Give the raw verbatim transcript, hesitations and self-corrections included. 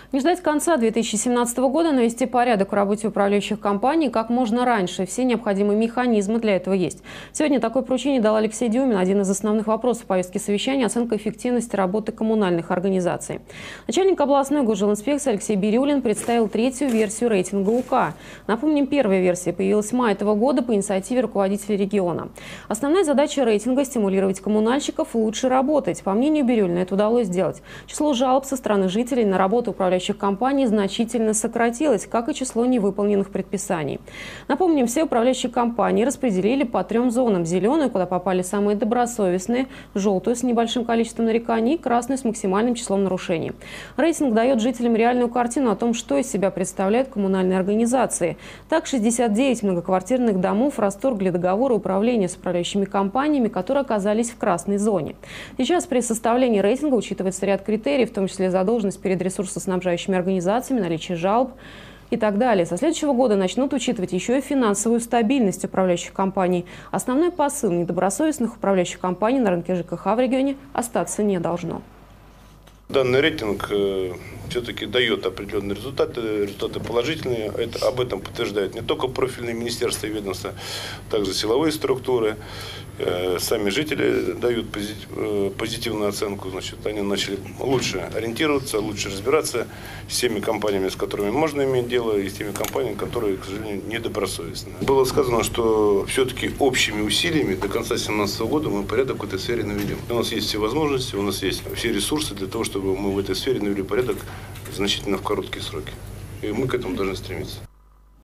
Не ждать конца две тысячи семнадцатого года, навести порядок в работе управляющих компаний как можно раньше. Все необходимые механизмы для этого есть. Сегодня такое поручение дал Алексей Дюмин. Один из основных вопросов повестки совещания – оценка эффективности работы коммунальных организаций. Начальник областной госжилинспекции Алексей Бирюлин представил третью версию рейтинга УК. Напомним, первая версия появилась в мае этого года по инициативе руководителей региона. Основная задача рейтинга – стимулировать коммунальщиков лучше работать. По мнению Бирюлина, это удалось сделать. Число жалоб со стороны жителей на работу управляющих компаний значительно сократилось, как и число невыполненных предписаний. Напомним, все управляющие компании распределили по трем зонам: зеленую, куда попали самые добросовестные, желтую с небольшим количеством нареканий и красную с максимальным числом нарушений. Рейтинг дает жителям реальную картину о том, что из себя представляют коммунальные организации. Так, шестьдесят девять многоквартирных домов расторгли договоры управления с управляющими компаниями, которые оказались в красной зоне. Сейчас при составлении рейтинга учитывается ряд критериев, в том числе задолженность перед ресурсоснабжающими организациями, наличие жалоб и так далее. Со следующего года начнут учитывать еще и финансовую стабильность управляющих компаний. Основной посыл: недобросовестных управляющих компаний на рынке ЖКХ в регионе остаться не должно. Данный рейтинг э, все-таки дает определенные результаты, результаты положительные. Это, об этом подтверждают не только профильные министерства и ведомства, также силовые структуры. Э, сами жители дают позитив, э, позитивную оценку. Значит, они начали лучше ориентироваться, лучше разбираться с теми компаниями, с которыми можно иметь дело, и с теми компаниями, которые, к сожалению, недобросовестны. Было сказано, что все-таки общими усилиями до конца две тысячи семнадцатого года мы порядок в этой сфере наведем. У нас есть все возможности, у нас есть все ресурсы для того, чтобы мы в этой сфере навели порядок значительно в короткие сроки. И мы к этому должны стремиться.